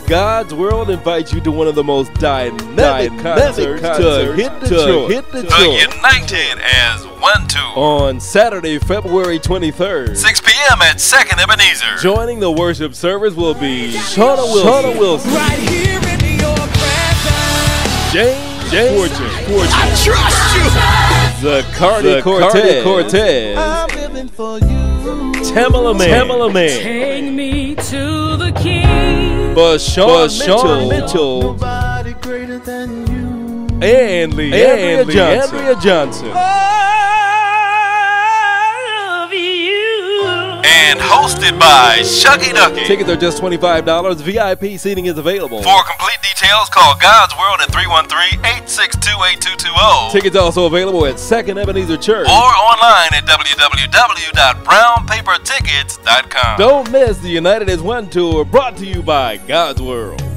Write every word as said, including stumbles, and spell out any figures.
God's World invites you to one of the most dynamic, dynamic concerts, concerts to hit the joint. Hit the the United as One Tour on Saturday, February twenty-third, six p m at Second Ebenezer. Joining the worship service will be Shauna Wilson, Shauna Wilson. Right here in your presence. James, James Fortune, Fortune. I trust you. Zacardi Cortez, Cortez. I'm living for you. Tamala Man, Tamala Man. Take me to the King. Bashawn Mitchell, Mitchell. Nobody greater than you. And Leandria Johnson. Leandria Johnson. And hosted by Shucky Ducky. Tickets are just twenty-five dollars. V I P seating is available. For complete details, call God's World at three one three, eight six two, eight two two zero. Tickets also available at Second Ebenezer Church. Or online at w w w dot brown paper tickets dot com. Don't miss the United as One Tour, brought to you by God's World.